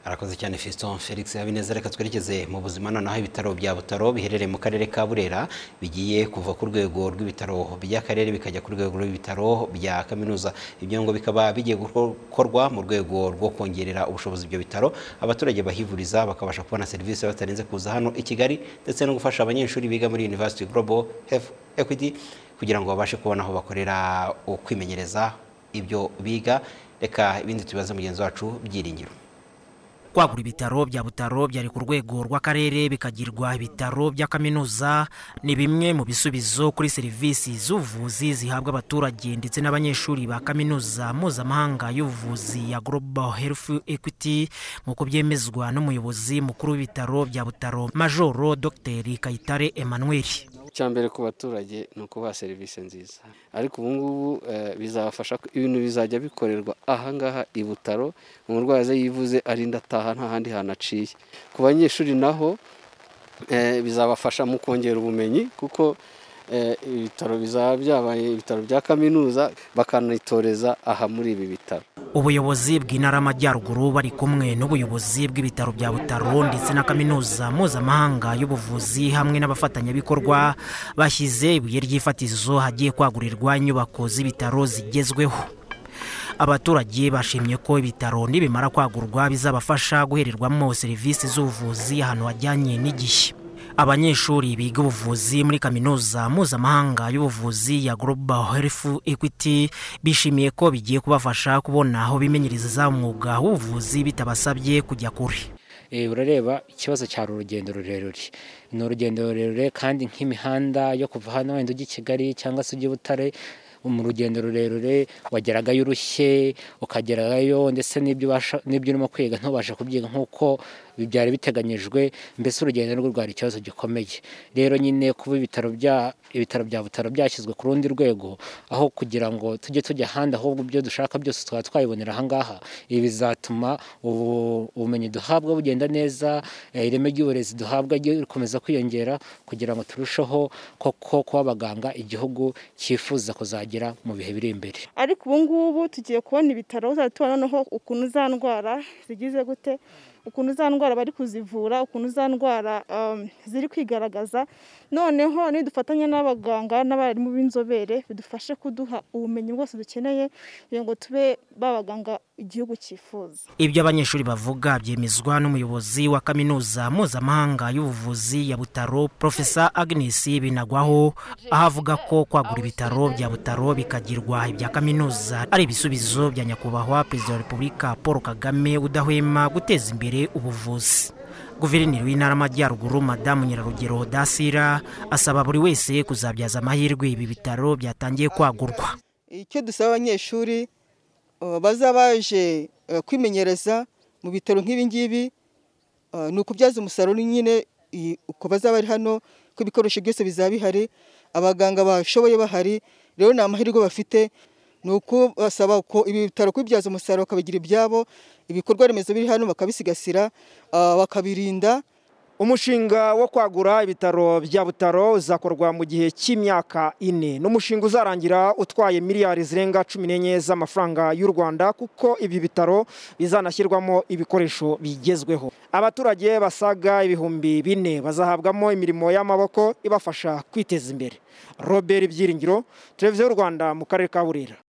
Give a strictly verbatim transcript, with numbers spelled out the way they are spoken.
Arakoze cyane Fiston Felix Habineza. Reka twerekeze mu buzima noneho ibitaro bya Butaro biherereye mu karere ka Burera bigiye kuva ku rwego rw'ibitaro by'akarere bikajya ku rwego rw'ibitaro bya kaminuza. Ibyo ngo bikaba bigiye gukorwa mu rwego rwo kongerera ubushobozi ibyo bitaro, abaturage bahivuriza bakabasha kubona serivisi batarenze kuza hano i Kigali, ndetse no gufasha abanyeshuri biga muri University Global Health Equity kugira ngo babashe kubona aho bakorera kwimenyereza ibyo biga. Reka ibindi tubaze mugenzi wacu Byiringiro. Kwagura ibitaro bya Butaro byari ku rwego rw'akarere bikagirwa ibitaro bya kaminuza ni bimwe mu bisubizo kuri serivisi z'ubuvuzi zihabwa abaturage ndetse n'abanyeshuri ba kaminuza mpuzamahanga y'ubuvuzi ya Global Health Equity, nk'uko byemezwa n'umuyobozi mukuru w'ibitaro bya Butaro Majoro Dr Kayitare Emmanuel. Cyambere ku baturage no kuba serivisi nziza, ariko ubu ngubu bizabafasha ibintu bizajya bikorerwa aha ngaha i Butaro, umurwayi yivuze arinda ataha nta handi hanaciye. Ku banyeshuri naho bizabafasha mu kongera ubumenyi, kuko ibitaro bizaba byabaye ibitaro bya kaminuza bakanitoreza aha muri ibi bitaro. Ubuyobozi bw'Intara y'Amajyaruguru bari kumwe n'ubuyobozi bw'ibitaro bya Butaro ndetse na kaminuza mpuzamahanga y'ubuvuzi hamwe n'abafatanyabikorwa bashyize ibuye ry'ifatizo hagiye kwagurirwa inyubako z'ibitaro zigezweho. Abaturage bashimye ko ibitaro nibimara kwagurwa bizabafasha guhererwamo serivisi z'ubuvuzi ahantu hajyanye n'igihe. Abanyeshuri biga ubuvuzi muri kaminuza mpuzamahanga y'ubuvuzi ya Global Health Equity bishimiye ko bigiye kubafasha kubona aho bimenyereza umwuga w'ubuvuzi bitabasabye kujya kure. Eh urareba ikibazo cya urugendo rurerure. Ni urugendo rurerure kandi nk'imihanda yo kuva hano wenda ujya i Kigali cyangwa se ujya Butare, mu rugendo rurerure wageragayo urushye ukageragayo, ndetse n'ibyo basha n'ibyo urimo kwiga ntubasha kubyiga nk'uko byari biteganyijwe. Mbese urugendo rwo rwari ikibazo gikomeye. Rero nyine kuba ibitaro bya ibitaro bya Butaro byashyizwe ku rundi rwego, aho kugira ngo tujye tujya handi ahubwo ibyo dushaka byose twaba twayibonera aha ngaha, ibi bizatuma ubumenyi duhabwa bugenda neza, ireme ry'uburezi duhabwa rikomeza kwiyongera, kugira ngo turusheho koko kuba abaganga igihugu cyifuza kuzagira mu bihe biri imbere. Ariko ubu ngubu tugiye kubona ibitaro tubona noneho ukuntu za ndwara zigize gute, ukuntu za ndwara bari kuzivura, ukuntu za ndwara um, ziri kwigaragaza. Noneho ni dufatanya n'abaganga n'abarimu b'inzobere bidufashe kuduha ubumenyi bwose dukeneye kugira ngo tube babaganga igihugu cyifuza. Ibyo abanyeshuri bavuga byemezwa n'umuyobozi wa kaminuza mpuzamahanga y'ubuvuzi ya Butaro Professor Agnes Binagwaho, ahavuga ko kwagura ibitaro bya Butaro bikagirwa ibya kaminuza ari ibisubizo bya nyakubahwa Perezida wa Repubulika Paul Kagame udahwema guteza imbere ubuvuzi. Guverineri w'Intara y'Amajyaruguru Madamu Nyirarugero Dasira asaba buri wese kuzabyaza amahirwe ibi bitaro byatangiye kwagurwa. Icyo dusaba abanyeshuri bazabaje kwimenyereza mu bitaro nk'ibi ngibi ni ukubyaza umusaruro nyine uko bazaba ari hano, ko ibikoresho byose bizaba bihari, abaganga bashoboye bahari. Rero ni amahirwe bafite, ni uko basaba ko ibi bitaro kubibyaza umusaruro bakabigira ibyabo, ibikorwa remezo biri hano bakabisigasira bakabirinda. Umushinga wo kwagura ibitaro bya Butaro uzakorwa mu gihe cy'imyaka ine. N'umushinga uzarangira utwaye miliyari zirenga cumi n'enye z'amafaranga y'u Rwanda, kuko ibi bitaro bizanashyirwamo ibikoresho bigezweho. Abaturage basaga ibihumbi bine bazahabwamo imirimo y'amaboko ibafasha kwiteza imbere. Robert Byiringiro, Televiziyo y'u Rwanda mu karere ka Burera.